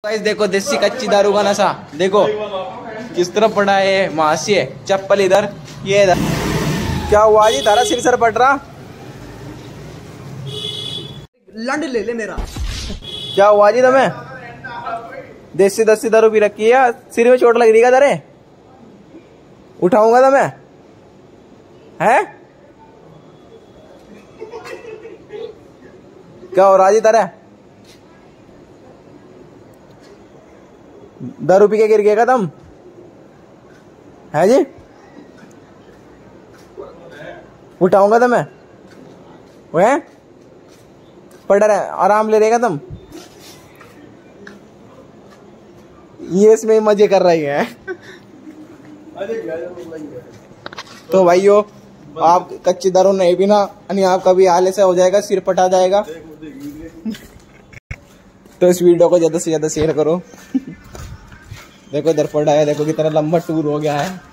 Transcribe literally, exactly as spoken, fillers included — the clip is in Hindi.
गाइस देखो देसी कच्ची दारू का नशा देखो किस तरह पड़ा है। मासी है चप्पल इधर, ये इधर। क्या हुआ जी, तारा सिर सर पट रहा? लंड ले ले मेरा। क्या हुआ जी तुम्हें? देसी दस्सी दारू पी रखी है, सिर में चोट लग रही है तेरे? उठाऊंगा तुम्हें है? क्या हो रहा जी तेरे? दारू पी के गिर गएगा तुम है जी? उठाऊंगा तुम्हें वह पड़ रहा है, आराम ले रहेगा तुम। ये इसमें मजे कर रही है। तो भाइयों आप कच्ची दारू नहीं पीना, यानी आपका भी हाल ऐसा हो जाएगा, सिर पटा जाएगा। तो इस वीडियो को ज्यादा से ज्यादा शेयर करो। देखो इधर पड़ा है, देखो कितना लंबा टूर हो गया है।